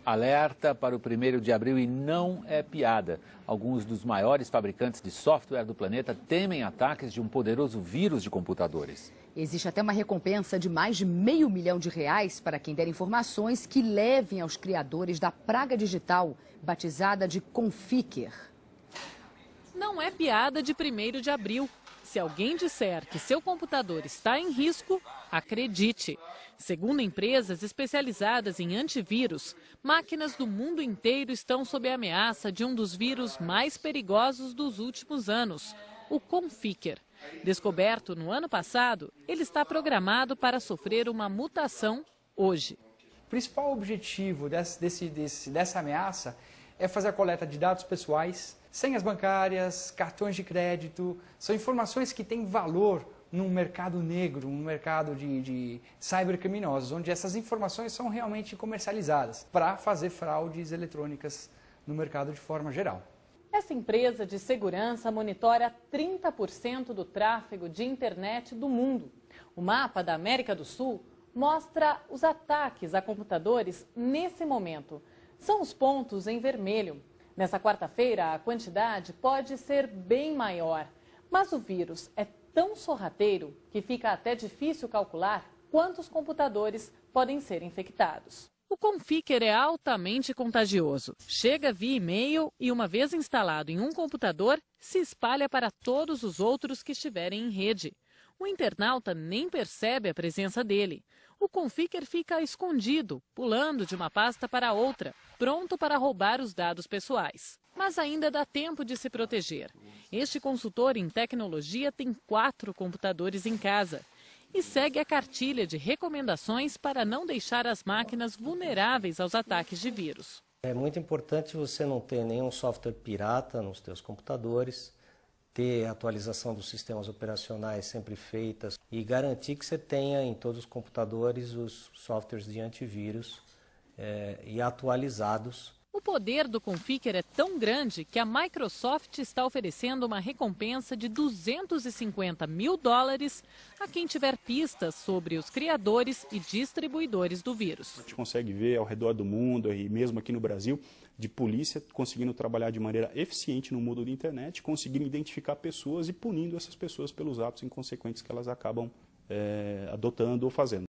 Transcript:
Alerta para o 1º de abril e não é piada. Alguns dos maiores fabricantes de software do planeta temem ataques de um poderoso vírus de computadores. Existe até uma recompensa de mais de R$500 milhão para quem der informações que levem aos criadores da praga digital, batizada de Conficker. Não é piada de 1º de abril. Se alguém disser que seu computador está em risco, acredite. Segundo empresas especializadas em antivírus, máquinas do mundo inteiro estão sob a ameaça de um dos vírus mais perigosos dos últimos anos, o Conficker. Descoberto no ano passado, ele está programado para sofrer uma mutação hoje. O principal objetivo dessa ameaça é fazer a coleta de dados pessoais, senhas bancárias, cartões de crédito. São informações que têm valor no mercado negro, no mercado de cybercriminosos, onde essas informações são realmente comercializadas para fazer fraudes eletrônicas no mercado de forma geral. Essa empresa de segurança monitora 30% do tráfego de internet do mundo. O mapa da América do Sul mostra os ataques a computadores nesse momento. São os pontos em vermelho. Nessa quarta-feira, a quantidade pode ser bem maior, mas o vírus é tão sorrateiro que fica até difícil calcular quantos computadores podem ser infectados. O Conficker é altamente contagioso. Chega via e-mail e, uma vez instalado em um computador, se espalha para todos os outros que estiverem em rede. O internauta nem percebe a presença dele. O Conficker fica escondido, pulando de uma pasta para outra, pronto para roubar os dados pessoais. Mas ainda dá tempo de se proteger. Este consultor em tecnologia tem 4 computadores em casa e segue a cartilha de recomendações para não deixar as máquinas vulneráveis aos ataques de vírus. É muito importante você não ter nenhum software pirata nos seus computadores, ter atualização dos sistemas operacionais sempre feitas e garantir que você tenha em todos os computadores os softwares de antivírus e atualizados. O poder do Conficker é tão grande que a Microsoft está oferecendo uma recompensa de $250 mil a quem tiver pistas sobre os criadores e distribuidores do vírus. A gente consegue ver ao redor do mundo e mesmo aqui no Brasil, de polícia conseguindo trabalhar de maneira eficiente no mundo da internet, conseguindo identificar pessoas e punindo essas pessoas pelos atos inconsequentes que elas acabam adotando ou fazendo.